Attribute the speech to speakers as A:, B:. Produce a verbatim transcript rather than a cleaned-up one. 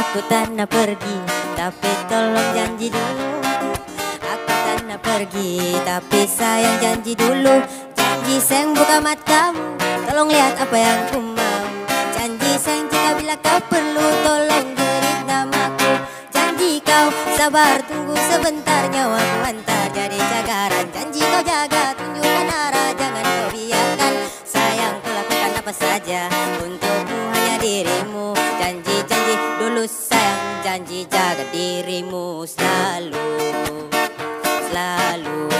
A: Aku tak nak pergi, tapi tolong janji dulu. Aku tak nak pergi, tapi sayang janji dulu. Janji sayang buka matamu, tolong lihat apa yang ku mau. Janji sayang jika bila kau perlu, tolong beri namaku. Janji kau sabar tunggu sebentar, nyawaku hantar jadi cagaran. Janji kau jaga tunjukkan arah, jangan kau biarkan. Sayang ku lakukan apa saja untukmu, hanya dirimu. Janji-janji dulu sayang, janji jaga dirimu selalu, selalu.